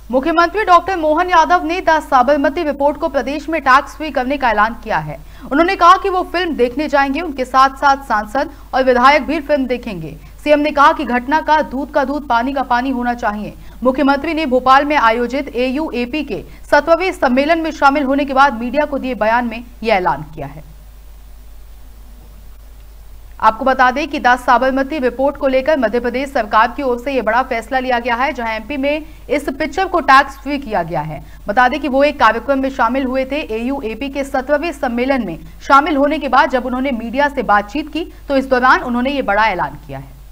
मुख्यमंत्री डॉक्टर मोहन यादव ने the Sabarmati report को प्रदेश में टैक्स फ्री करने का ऐलान किया है। उन्होंने कहा कि वो फिल्म देखने जाएंगे, उनके साथ साथ सांसद और विधायक भी फिल्म देखेंगे। सीएम ने कहा कि घटना का दूध पानी का पानी होना चाहिए। मुख्यमंत्री ने भोपाल में आयोजित AUAP के 7वें सम्मेलन में शामिल होने के बाद मीडिया को दिए बयान में यह ऐलान किया है। आपको बता दें कि द साबरमती रिपोर्ट को लेकर मध्य प्रदेश सरकार की ओर से यह बड़ा फैसला लिया गया है, जहां MP में इस पिक्चर को टैक्स फ्री किया गया है। बता दें कि वो एक कार्यक्रम में शामिल हुए थे। AUAP के 7वें सम्मेलन में शामिल होने के बाद जब उन्होंने मीडिया से बातचीत की तो इस दौरान उन्होंने ये बड़ा ऐलान किया है।